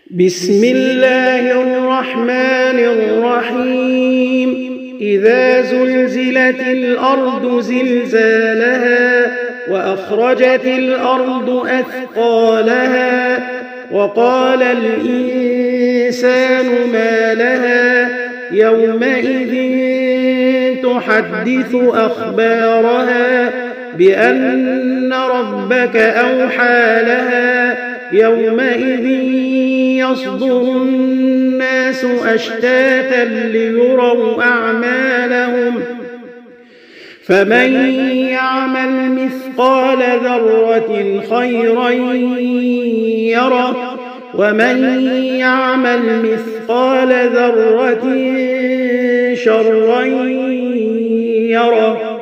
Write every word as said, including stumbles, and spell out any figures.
بسم الله الرحمن الرحيم إذا زلزلت الأرض زلزالها وأخرجت الأرض أثقالها وقال الإنسان ما لها يومئذ تحدث أخبارها بأن ربك أوحى لها يومئذ يصدر الناس أشتاتا ليروا أعمالهم فمن يعمل مثقال ذرة خيرا يره ومن يعمل مثقال ذرة شرا يره.